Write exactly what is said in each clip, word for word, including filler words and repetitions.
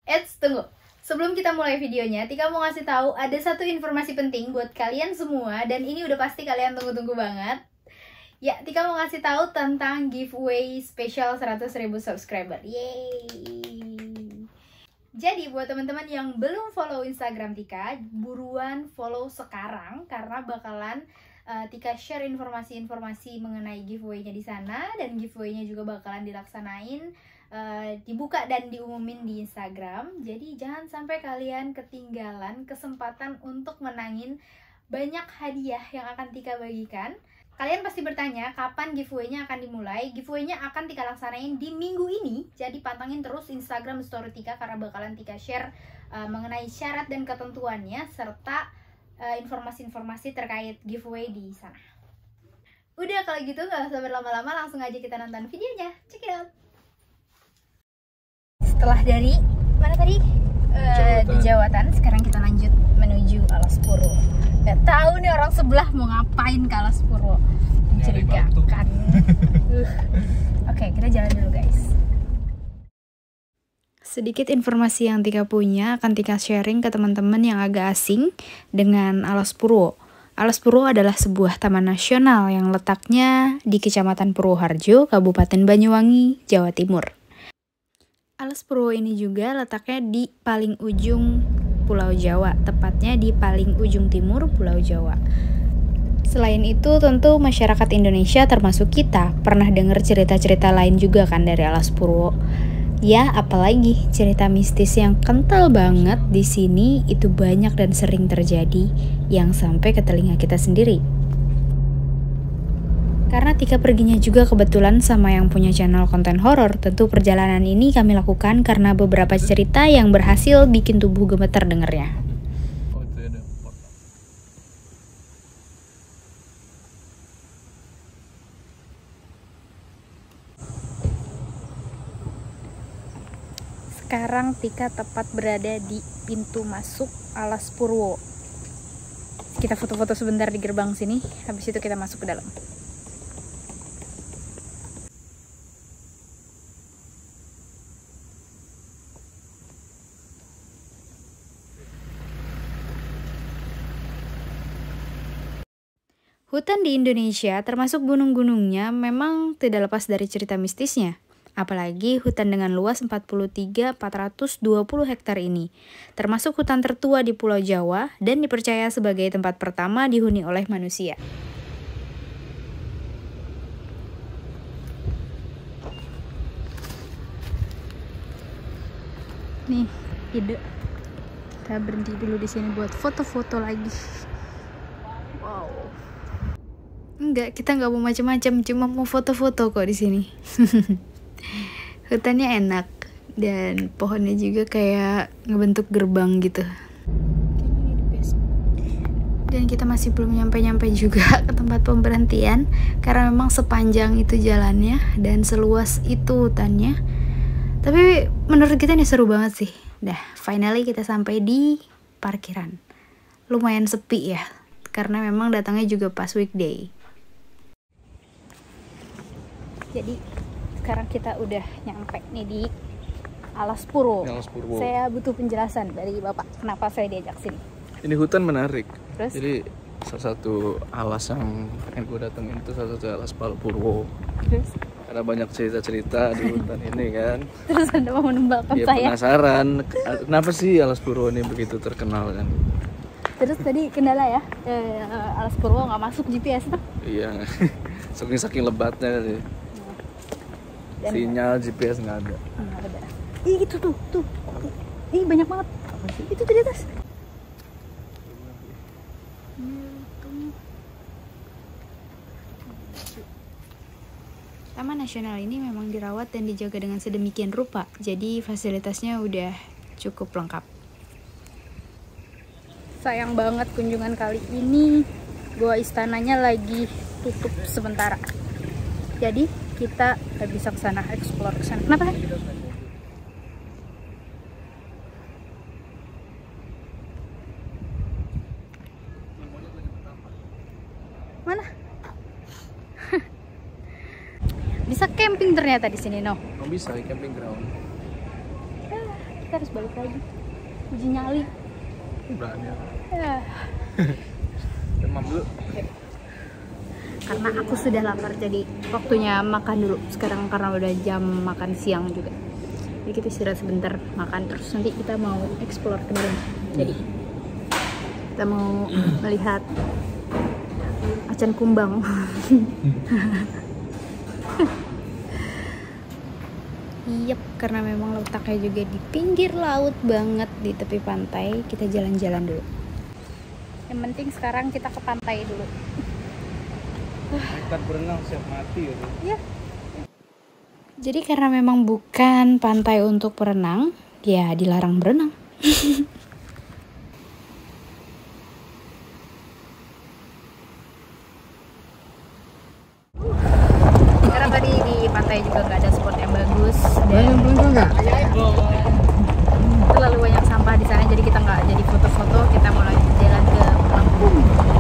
Eits, tunggu. Sebelum kita mulai videonya, Tika mau ngasih tahu ada satu informasi penting buat kalian semua dan ini udah pasti kalian tunggu-tunggu banget. Ya, Tika mau ngasih tahu tentang giveaway spesial seratus ribu subscriber. Yeay. Jadi buat teman-teman yang belum follow Instagram Tika, buruan follow sekarang karena bakalan uh, Tika share informasi-informasi mengenai giveaway-nya di sana dan giveaway-nya juga bakalan dilaksanain Uh, dibuka dan diumumin di Instagram. Jadi jangan sampai kalian ketinggalan kesempatan untuk menangin banyak hadiah yang akan Tika bagikan. Kalian pasti bertanya kapan giveaway-nya akan dimulai. Giveaway-nya akan Tika laksanain di minggu ini. Jadi pantengin terus Instagram story Tika karena bakalan Tika share uh, mengenai syarat dan ketentuannya serta uh, informasi-informasi terkait giveaway di sana. Udah, kalau gitu gak usah berlama-lama, langsung aja kita nonton videonya. Check it out. Setelah dari mana tadi? Uh, di Jawatan, sekarang kita lanjut menuju Alas Purwo. Gak tahu nih orang sebelah mau ngapain ke Alas Purwo. Mencurigakan. uh. Oke, okay, kita jalan dulu guys. Sedikit informasi yang Tika punya akan Tika sharing ke teman-teman yang agak asing dengan Alas Purwo. Alas Purwo adalah sebuah taman nasional yang letaknya di Kecamatan Purwoharjo, Kabupaten Banyuwangi, Jawa Timur. Alas Purwo ini juga letaknya di paling ujung Pulau Jawa, tepatnya di paling ujung timur Pulau Jawa. Selain itu, tentu masyarakat Indonesia termasuk kita pernah dengar cerita-cerita lain juga kan dari Alas Purwo. Ya, apalagi cerita mistis yang kental banget di sini itu banyak dan sering terjadi yang sampai ke telinga kita sendiri. Karena Tika perginya juga kebetulan sama yang punya channel konten horor, tentu perjalanan ini kami lakukan karena beberapa cerita yang berhasil bikin tubuh gemeter dengernya. Sekarang Tika tepat berada di pintu masuk Alas Purwo. Kita foto-foto sebentar di gerbang sini, habis itu kita masuk ke dalam. Hutan di Indonesia, termasuk gunung-gunungnya, memang tidak lepas dari cerita mistisnya. Apalagi hutan dengan luas empat puluh tiga ribu empat ratus dua puluh hektar ini, termasuk hutan tertua di Pulau Jawa dan dipercaya sebagai tempat pertama dihuni oleh manusia. Nih, ide. Kita berhenti dulu di sini buat foto-foto lagi. Wow. Enggak, kita nggak mau macam-macam, cuma mau foto-foto kok di sini. Hutannya enak dan pohonnya juga kayak ngebentuk gerbang gitu. Dan kita masih belum nyampe-nyampe juga ke tempat pemberhentian karena memang sepanjang itu jalannya dan seluas itu hutannya. Tapi menurut kita ini seru banget sih. Dah, finally kita sampai di parkiran. Lumayan sepi ya, karena memang datangnya juga pas weekday. Jadi sekarang kita udah nyampe nih di Alas Purwo. Alas Purwo. Saya butuh penjelasan dari Bapak, kenapa saya diajak sini. Ini hutan menarik. Terus? Jadi salah satu alas yang pengen gue datengin itu salah satu alas Purwo. Terus? Karena banyak cerita-cerita di hutan ini kan. Terus Anda mau menembakkan ya, saya? Penasaran, kenapa sih Alas Purwo ini begitu terkenal kan? Terus tadi kendala ya, eh, Alas Purwo nggak masuk G P S tuh? Iya, saking-saking lebatnya sih. Dan sinyal G P S nggak ada. Nggak ada. Ih, itu tuh, tuh. Ih, banyak banget. Itu tuh di atas. Taman nasional ini memang dirawat dan dijaga dengan sedemikian rupa, jadi fasilitasnya udah cukup lengkap. Sayang banget kunjungan kali ini Goa Istananya lagi tutup sementara. Jadi kita nggak bisa ke sana, explore ke sana. Kenapa? Mana? Bisa camping ternyata di sini, no? Oh, bisa camping ground. kita harus balik lagi. Uji nyali. Berani. Ya. Demam dulu. Karena aku sudah lapar, jadi waktunya makan dulu. Sekarang karena udah jam makan siang juga. Jadi kita istirahat sebentar, makan, terus nanti kita mau explore ke dalam. Jadi kita mau melihat Acan Kumbang. Yep, karena memang letaknya juga di pinggir laut banget, di tepi pantai. Kita jalan-jalan dulu. Yang penting sekarang kita ke pantai dulu. Kita berenang siap mati gitu. Ya. Jadi karena memang bukan pantai untuk berenang, ya dilarang berenang. Karena tadi di pantai juga nggak ada spot yang bagus. Dan terlalu banyak sampah di sana, jadi kita nggak jadi foto-foto. Kita mau lanjut jalan ke Pelengkung.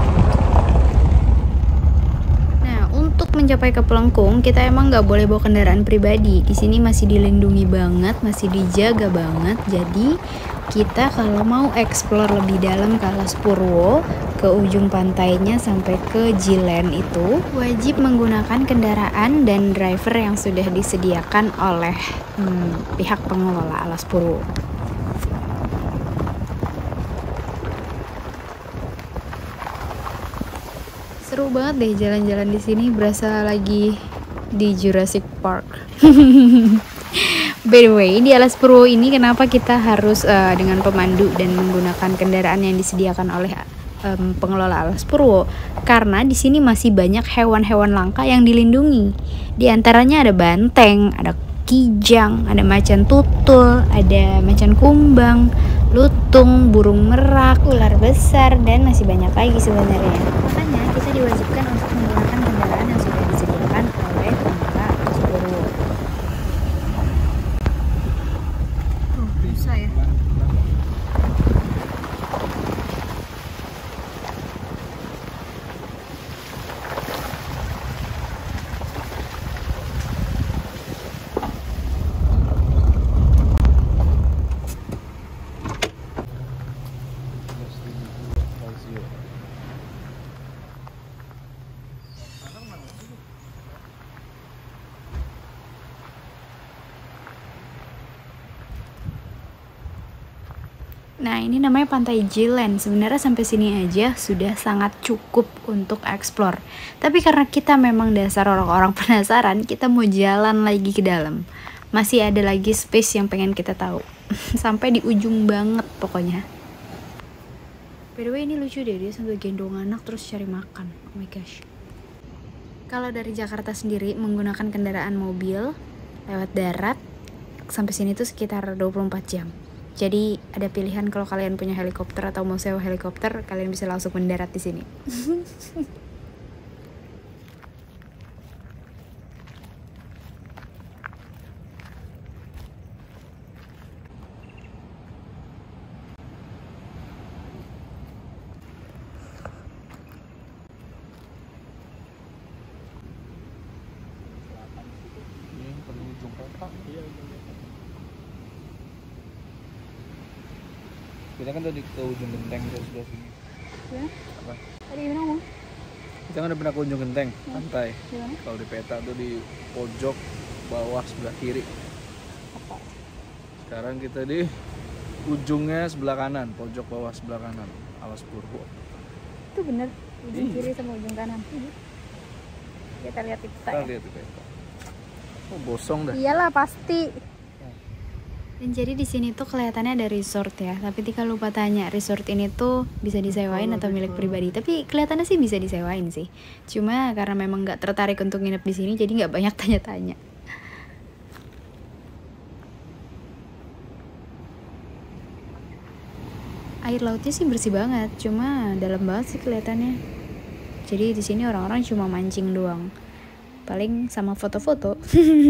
Untuk mencapai ke Pelengkung, kita emang nggak boleh bawa kendaraan pribadi. Di sini masih dilindungi banget, masih dijaga banget. Jadi kita kalau mau explore lebih dalam ke Alas Purwo, ke ujung pantainya sampai ke Jilen itu, wajib menggunakan kendaraan dan driver yang sudah disediakan oleh hmm, pihak pengelola Alas Purwo. Seru banget deh jalan-jalan di sini, berasa lagi di Jurassic Park. By the way, di Alas Purwo ini kenapa kita harus uh, dengan pemandu dan menggunakan kendaraan yang disediakan oleh um, pengelola Alas Purwo? Karena di sini masih banyak hewan-hewan langka yang dilindungi. Di antaranya ada banteng, ada kijang, ada macan tutul, ada macan kumbang, lutung, burung merak, ular besar, dan masih banyak lagi sebenarnya. Makanya kita diwajibkan untuk menggunakan kendaraan yang sudah disediakan oleh pengelola Alas Purwo. Tuh, bisa ya. Nah, ini namanya Pantai Jilen. Sebenarnya sampai sini aja sudah sangat cukup untuk explore. Tapi karena kita memang dasar orang-orang penasaran, kita mau jalan lagi ke dalam. Masih ada lagi space yang pengen kita tahu. Sampai di ujung banget pokoknya. By the way, ini lucu deh, dia sambil gendong anak terus cari makan. Oh my gosh. Kalau dari Jakarta sendiri menggunakan kendaraan mobil lewat darat sampai sini tuh sekitar dua puluh empat jam. Jadi ada pilihan kalau kalian punya helikopter atau mau sewa helikopter, kalian bisa langsung mendarat di sini. Ini penujung kota. Iya, kita kan tadi ke ujung genteng dari sebelah sini. Ya? Apa? Tadi gimana ngomong? Kita kan udah pernah ke ujung genteng, Ya. pantai. Gimana? Kalau di peta tuh di pojok bawah sebelah kiri. Apa? Sekarang kita di ujungnya sebelah kanan, pojok bawah sebelah kanan, Alas Purwo. Itu bener, ujung Iya. kiri sama ujung kanan. Kita lihat di peta Kita ya. lihat di peta. Oh, bosong dah. Iyalah pasti. Dan jadi di sini tuh kelihatannya ada resort ya. Tapi Tika lupa tanya, resort ini tuh bisa disewain atau milik pribadi. Tapi kelihatannya sih bisa disewain sih. Cuma karena memang nggak tertarik untuk nginep di sini, jadi nggak banyak tanya-tanya. Air lautnya sih bersih banget, cuma dalam banget sih kelihatannya. Jadi di sini orang-orang cuma mancing doang. Paling sama foto-foto.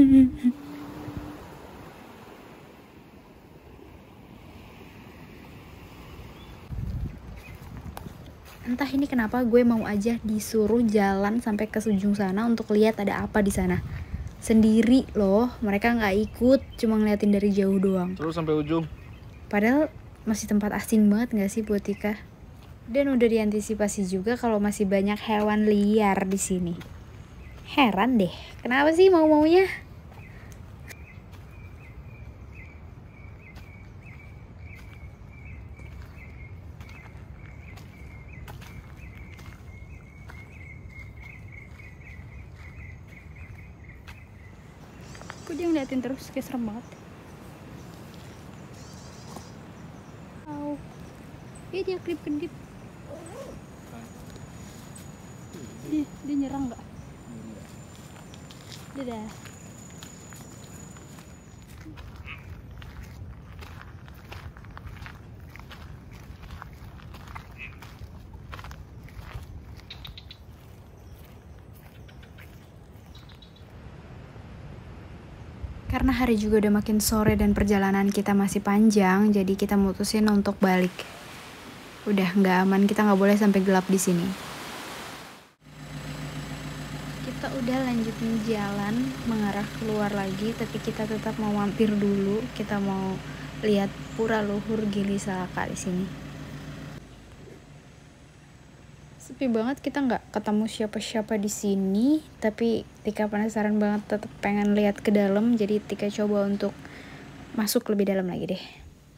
Entah ini kenapa gue mau aja disuruh jalan sampai ke ujung sana untuk lihat ada apa di sana. Sendiri loh, mereka nggak ikut, cuma ngeliatin dari jauh doang. Terus sampai ujung. Padahal masih tempat asing banget gak sih buat Tika? Dan udah diantisipasi juga kalau masih banyak hewan liar di sini. Heran deh, kenapa sih mau-maunya? Kok dia ngeliatin terus, kayak serem banget. Wow. Iya dia kedip-kedip. Dia, dia nyerang nggak? Dadah. Karena hari juga udah makin sore dan perjalanan kita masih panjang, jadi kita mutusin untuk balik. Udah nggak aman, kita nggak boleh sampai gelap di sini. Kita udah lanjutin jalan mengarah keluar lagi, tapi kita tetap mau mampir dulu. Kita mau lihat Pura Luhur Gili Salaka di sini. Sepi banget, kita nggak ketemu siapa-siapa di sini, tapi Tika penasaran banget, tetap pengen lihat ke dalam, jadi Tika coba untuk masuk lebih dalam lagi deh.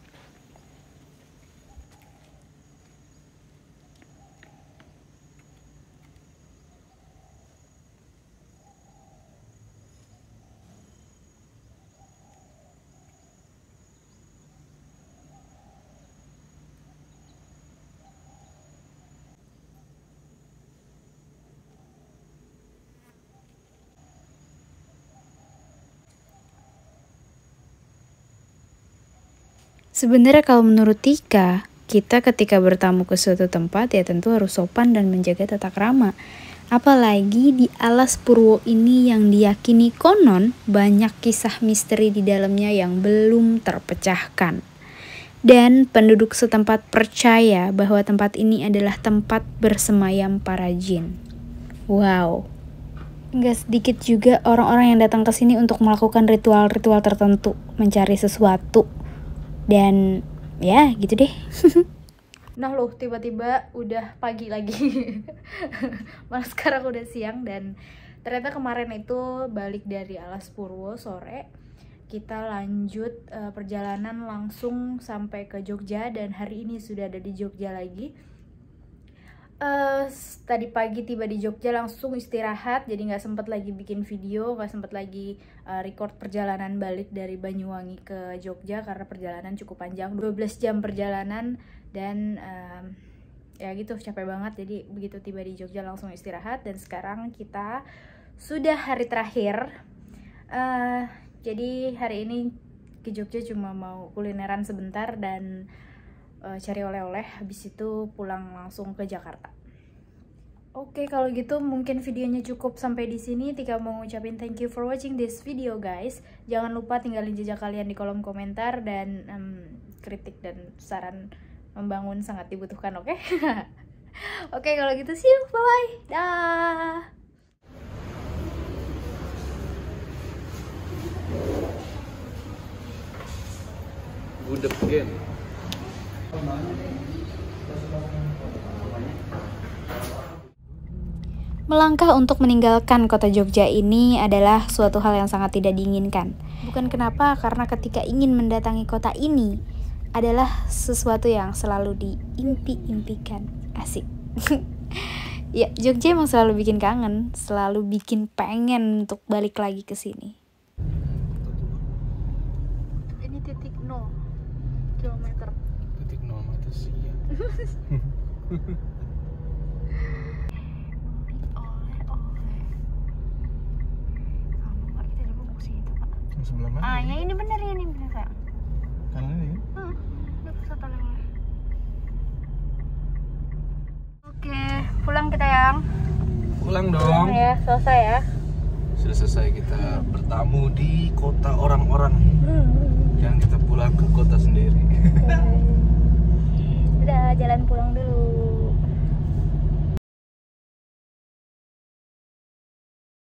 Sebenarnya kalau menurut Tika, kita ketika bertamu ke suatu tempat ya tentu harus sopan dan menjaga tata krama. Apalagi di Alas Purwo ini yang diyakini konon banyak kisah misteri di dalamnya yang belum terpecahkan. Dan penduduk setempat percaya bahwa tempat ini adalah tempat bersemayam para jin. Wow. Nggak sedikit juga orang-orang yang datang ke sini untuk melakukan ritual-ritual tertentu, mencari sesuatu. Dan ya gitu deh. Nah loh, tiba-tiba udah pagi lagi. Malah sekarang udah siang. Dan ternyata kemarin itu balik dari Alas Purwo sore, kita lanjut uh, perjalanan langsung sampai ke Jogja. Dan hari ini sudah ada di Jogja lagi. Uh, tadi pagi tiba di Jogja langsung istirahat, jadi nggak sempet lagi bikin video, nggak sempet lagi uh, record perjalanan balik dari Banyuwangi ke Jogja karena perjalanan cukup panjang, dua belas jam perjalanan. Dan um, ya gitu, capek banget. Jadi begitu tiba di Jogja langsung istirahat. Dan sekarang kita sudah hari terakhir, uh, jadi hari ini ke Jogja cuma mau kulineran sebentar dan Uh, cari oleh-oleh, habis itu pulang langsung ke Jakarta. Oke, kalau gitu mungkin videonya cukup sampai di sini. Tika mau ngucapin thank you for watching this video guys. Jangan lupa tinggalin jejak kalian di kolom komentar, dan um, kritik dan saran membangun sangat dibutuhkan, oke? Okay? Oke, okay, kalau gitu see you, bye bye. Dah. Gudeg again. Melangkah untuk meninggalkan kota Jogja ini adalah suatu hal yang sangat tidak diinginkan. Bukan kenapa, karena ketika ingin mendatangi kota ini adalah sesuatu yang selalu diimpi-impikan. Asik. Ya, Jogja emang selalu bikin kangen, selalu bikin pengen untuk balik lagi ke sini. Ini titik nol kilometer. Titik nol meter sih ya. Sebelah mana? Ah, ya ini bener ya, ini bener sayang. Kanan ini? Hmm, ini persatanannya. Oke, pulang kita yang. Pulang dong. Ya, selesai ya. Sudah selesai kita bertamu di kota orang-orang. Dan kita pulang ke kota sendiri. Udah jalan pulang dulu.